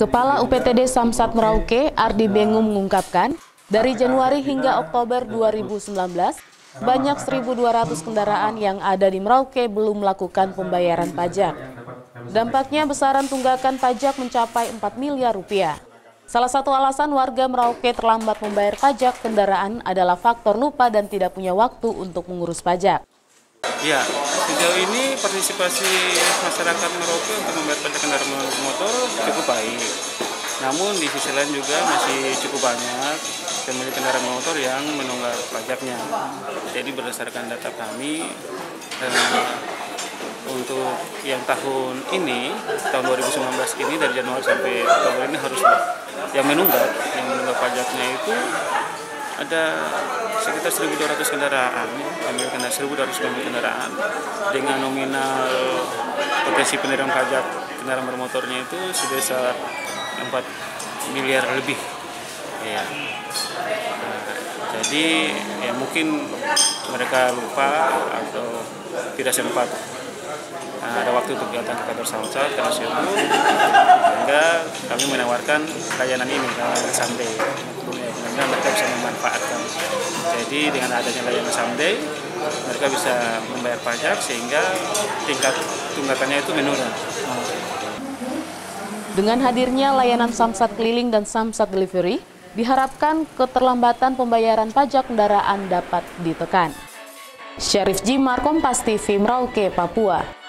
Kepala UPTD Samsat Merauke, Ardi Bengum mengungkapkan, dari Januari hingga Oktober 2019, banyak 1.200 kendaraan yang ada di Merauke belum melakukan pembayaran pajak. Dampaknya besaran tunggakan pajak mencapai 4 miliar rupiah. Salah satu alasan warga Merauke terlambat membayar pajak kendaraan adalah faktor lupa dan tidak punya waktu untuk mengurus pajak. Ya, sejauh ini partisipasi masyarakat Merauke untuk membayar pajak kendaraan bermotor cukup baik. Namun di sisi lain juga masih cukup banyak pemilik kendaraan bermotor yang menunggak pajaknya. Jadi berdasarkan data kami, untuk yang tahun ini, tahun 2019 ini dari Januari sampai Oktober ini harus yang menunggak pajaknya itu ada sekitar 1.200 kendaraan, pemilik kendaraan dengan nominal potensi penerimaan pajak kendaraan bermotornya itu sebesar 4 miliar lebih. Ya. Jadi ya mungkin mereka lupa atau tidak sempat ada waktu untuk datang ke kantor Samsat karena sibuk, sehingga kami menawarkan layanan ini, layanan Someday. Mudah-mudahan mereka bisa memanfaatkan. Jadi dengan adanya layanan Someday, mereka bisa membayar pajak sehingga tingkat tunggakannya itu menurun. Dengan hadirnya layanan Samsat Keliling dan Samsat Delivery, diharapkan keterlambatan pembayaran pajak kendaraan dapat ditekan. Syarif Jimar, Kompas TV, Merauke, Papua.